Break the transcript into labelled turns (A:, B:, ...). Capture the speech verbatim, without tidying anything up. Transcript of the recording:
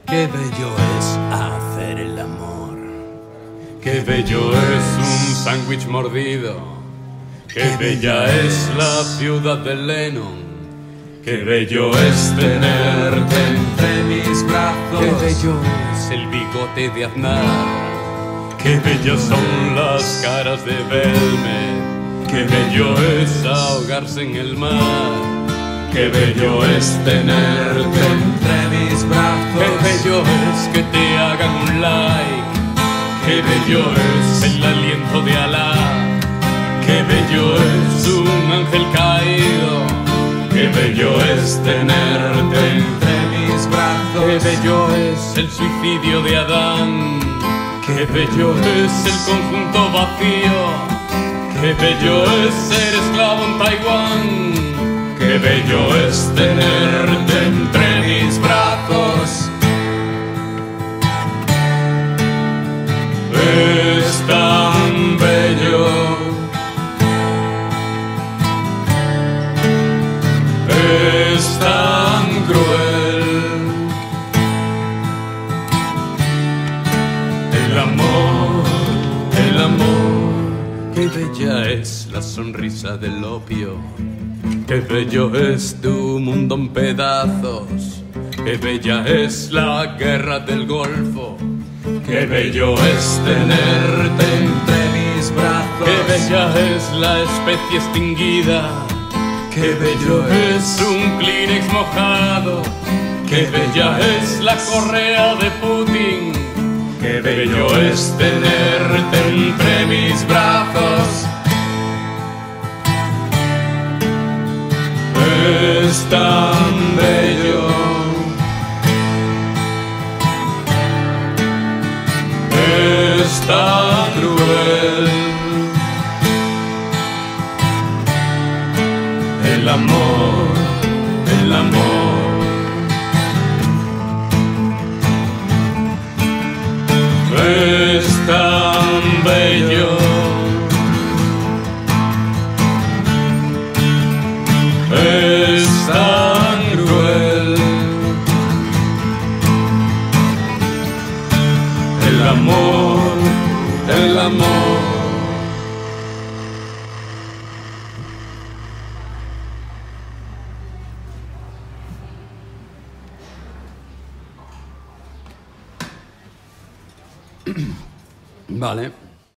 A: Qué bello es hacer el amor.
B: Qué bello es un sándwich mordido. Qué bella es la ciudad de Lennon. Qué bello es tenerte entre mis brazos.
A: Qué bello
B: es el bigote de Aznar. Qué bellos son las caras de Belme. Qué bello es ahogarse en el mar. Qué bello es tenerte entre mis brazos. Qué bello es que te hagan un like. Qué bello es el aliento de Alá. Qué bello es un ángel caído. Qué bello es tenerte entre mis brazos. Qué bello es el suicidio de Adán. Qué bello es el conjunto vacío. Qué bello es ser esclavo en Taiwán. Qué bello es tenerte entre mis brazos. Es tan bello. Es tan cruel. El amor, el amor. Qué bella es la sonrisa del opio. Qué bello es tu mundo en pedazos. Qué bella es la guerra del Golfo. Qué bello es tenerte entre mis brazos. Qué bella es la especie extinguida. Qué bello es un Kleenex mojado. Qué bella es la correa de Putin. Qué bello es tenerte entre mis brazos. Es tan bello. Es tan cruel. El amor, el amor. Es tan bello. Es tan cruel. El amor, el amor.
A: Vale.